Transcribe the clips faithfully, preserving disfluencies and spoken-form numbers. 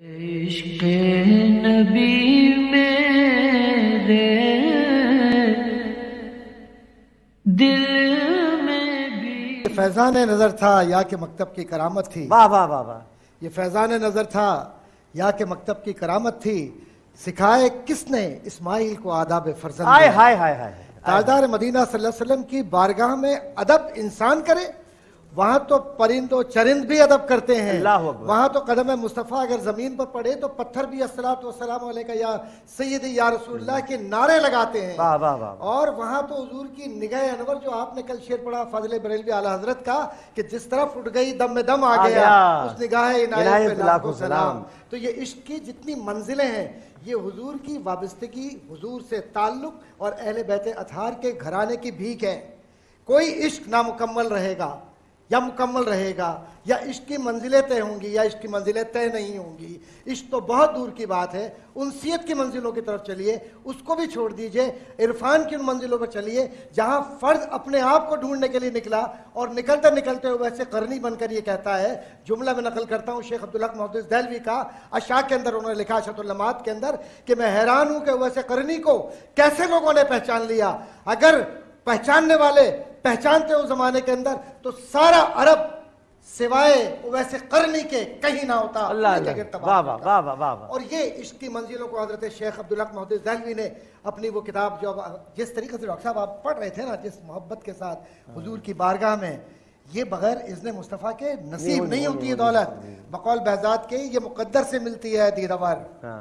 عشق نبی میرے دل میں بھی فیضان نظر تھا یا کہ مکتب کی کرامت تھی۔ واہ واہ واہ واہ یہ فیضان نظر تھا یا کہ مکتب کی کرامت تھی، سکھائے کس نے اسماعیل کو آداب فرزند؟ ہائے ہائے ہائے ہائے تاجدار مدینہ صلی اللہ علیہ وسلم کی بارگاہ میں ادب انسان کرے، وہاں تو پرند و چرند بھی ادب کرتے ہیں۔ اللہ اکبر۔ وہاں تو قدم مصطفیٰ اگر زمین پر پڑے تو پتھر بھی الصلاۃ والسلام علیکہ یا سیدی یا رسول اللہ کے نعرے لگاتے ہیں۔ واہ واہ واہ اور وہاں تو حضور کی نگاہ انور جو آپ نے کل شعر پڑھا فاضل بریلوی اعلیٰ حضرت کا کہ جس طرف اٹھ گئی دم میں دم آ گیا، اس نگاہ عنایت پہ لاکھوں سلام۔ تو یہ عشق کی جتنی منزلیں ہیں، یہ حضور کی وابستگی، حضور سے تعلق اور اہل بیت اطہار کے گھرانے کی بھیک ہے۔ کوئی عشق نامکمل رہے گا یا مکمل رہے گا، یا عشق کی منزلیں طے ہوں گی یا عشق کی منزلیں طے نہیں ہوں گی۔ عشق تو بہت دور کی بات ہے، انسیت کی منزلوں کی طرف چلیے، اس کو بھی چھوڑ دیجئے، عرفان کی ان منزلوں پر چلیے جہاں فرد اپنے آپ کو ڈھونڈنے کے لیے نکلا اور نکلتے نکلتے ہوئے ویسے قرنی بن کر یہ کہتا ہے، جملہ میں نقل کرتا ہوں شیخ عبدالحق محدث دہلوی کا، اشاع کے اندر انہوں نے لکھا اشعۃ اللمعات کے اندر کہ میں حیران ہوں کہ ویسے قرنی کو کیسے لوگوں نے پہچان لیا۔ اگر پہچاننے والے پہچانتے ہو زمانے کے اندر تو سارا عرب سوائے ویسے قرنی کے کہیں نہ ہوتا۔ اللہ اللہ واہ واہ واہ واہ واہ۔ اور یہ عشق کی منزلوں کو حضرت شیخ عبدالحق محدث دہلوی نے اپنی وہ کتاب جو جس طریقے سے ڈاکٹر صاحب آپ پڑھ رہے تھے نا، جس محبت کے ساتھ حضور کی بارگاہ میں، یہ بغیر اذن مصطفیٰ کے نصیب نہیں ہوتی ہے دولت۔ بقول بہزاد کے یہ مقدر سے ملتی ہے دیدور،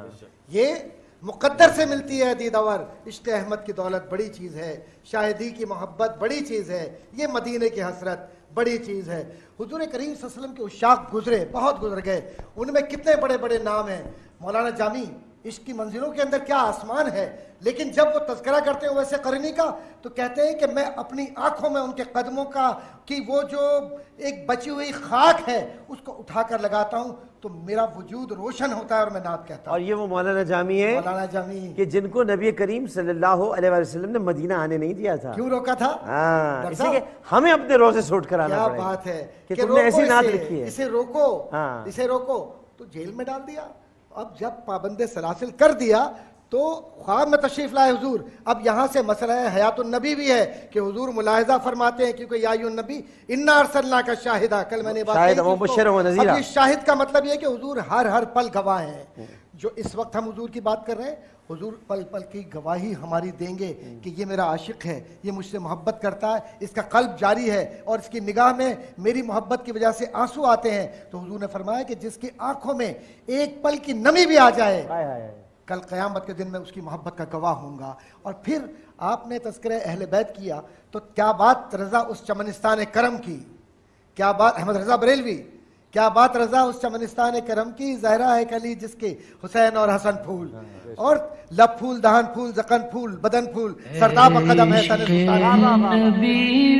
یہ مقدر سے ملتی ہے دیدور۔ عشق احمد کی دولت بڑی چیز ہے، شاہدی کی محبت بڑی چیز ہے، یہ مدینے کی حسرت بڑی چیز ہے۔ حضور کریم صلی اللہ علیہ وسلم کے عشاق گزرے، بہت گزر گئے، ان میں کتنے بڑے بڑے نام ہیں۔ مولانا جامی عشق کی منزلوں کے اندر کیا آسمان ہے، لیکن جب وہ تذکرہ کرتے ہیں ویسے قرنی کا تو کہتے ہیں کہ میں اپنی آنکھوں میں ان کے قدموں کا کہ وہ جو ایک بچی ہوئی خاک ہے اس کو اٹھا کر لگاتا ہوں تو میرا وجود روشن ہوتا ہے اور میں نعت کہتا ہوں۔ اور یہ وہ مولانا جامی ہے مولانا جامی کہ جن کو نبی کریم صلی اللہ علیہ وسلم نے مدینہ آنے نہیں دیا تھا۔ کیوں روکا تھا؟ ہاں، اسی کہ ہمیں اپنے روزے سوٹ کرانا کیا پڑے گا۔ بات ہے کہ تم نے ایسی نعت لکھی ہے، اسے روکو، اسے روکو تو جیل میں ڈال دیا۔ اب جب پابند سلاسل کر دیا تو خواب میں تشریف لائے حضور۔ اب یہاں سے مسئلہ ہے حیات النبی بھی ہے کہ حضور ملاحظہ فرماتے ہیں کیونکہ یا ایھا النبی انا ارسلناک شاہدا، کل میں نے بات شاہد کہی و مبشرا و نذیرا۔ اب یہ شاہد کا مطلب یہ ہے کہ حضور ہر ہر پل گواہ ہیں۔ جو اس وقت ہم حضور کی بات کر رہے ہیں، حضور پل پل کی گواہی ہماری دیں گے کہ یہ میرا عاشق ہے، یہ مجھ سے محبت کرتا ہے، اس کا قلب جاری ہے اور اس کی نگاہ میں میری محبت کی وجہ سے آنسو آتے ہیں۔ تو حضور نے فرمایا کہ جس کی آنکھوں میں ایک پل کی نمی بھی آ جائے، کل قیامت کے دن میں اس کی محبت کا گواہ ہوں گا۔ اور پھر آپ نے تذکرہ اہل بیت کیا تو کیا بات رضا اس چمنستان کرم کی، کیا بات احمد رضا بریلوی، کیا بات رضا اس چمنستان کرم کی، زہرا ہے کلی جس کے حسین اور حسن پھول، اور لب پھول دہن پھول زکن پھول بدن پھول سرداب قدم ہے تن سلطان۔ نبی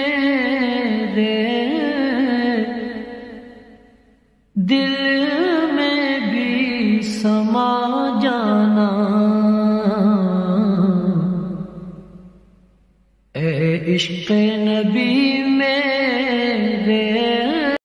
میرے دل میں بھی سما جانا، اے عشق نبی